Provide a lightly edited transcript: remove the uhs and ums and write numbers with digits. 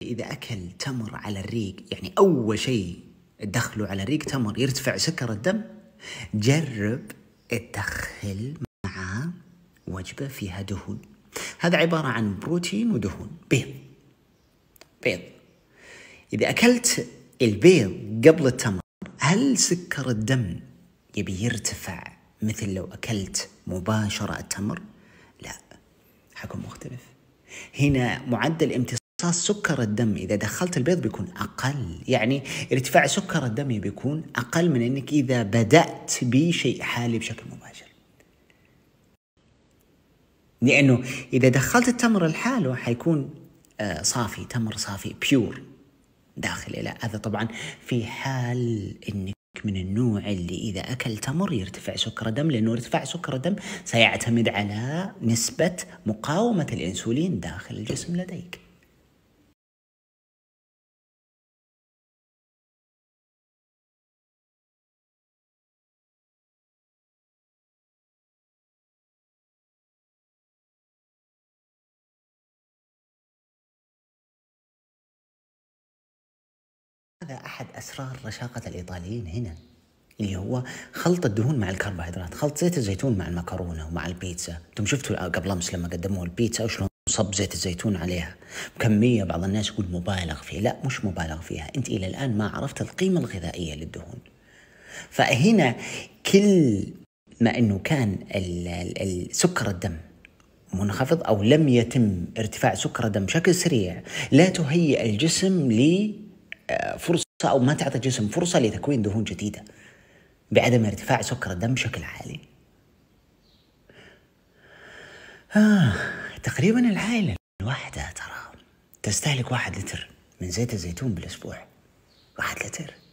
إذا أكل تمر على الريق، يعني أول شيء تدخله على الريق تمر، يرتفع سكر الدم. جرب تدخل معاه وجبة فيها دهون. هذا عبارة عن بروتين ودهون. بيض. إذا أكلت البيض قبل التمر، هل سكر الدم يبي يرتفع مثل لو أكلت مباشرة التمر؟ لا، حكم مختلف. هنا معدل امتصاص سكر الدم إذا دخلت البيض بيكون أقل، يعني ارتفاع سكر الدم بيكون أقل من أنك إذا بدأت بشيء حالي بشكل مباشر. لأنه إذا دخلت التمر لحاله حيكون صافي، تمر صافي بيور داخل إلى هذا. طبعا في حال أنك من النوع اللي إذا أكل تمر يرتفع سكر الدم، لأنه ارتفاع سكر الدم سيعتمد على نسبة مقاومة الإنسولين داخل الجسم لديك. هذا أحد أسرار رشاقة الإيطاليين هنا، اللي هو خلط الدهون مع الكربوهيدرات، خلط زيت الزيتون مع المكرونة ومع البيتزا. انتم شفتوا قبل أمس لما قدموا البيتزا وشلون صب زيت الزيتون عليها كمية، بعض الناس يقول مبالغ فيها. لا، مش مبالغ فيها، انت إلى الآن ما عرفت القيمة الغذائية للدهون. فهنا كل ما أنه كان سكر الدم منخفض أو لم يتم ارتفاع سكر الدم بشكل سريع، لا تهيئ الجسم لفرصة أو ما تعطي الجسم فرصة لتكوين دهون جديدة بعدم ارتفاع سكر الدم بشكل عالي. تقريبا العائلة الواحدة ترى تستهلك 1 لتر من زيت الزيتون بالأسبوع. 1 لتر.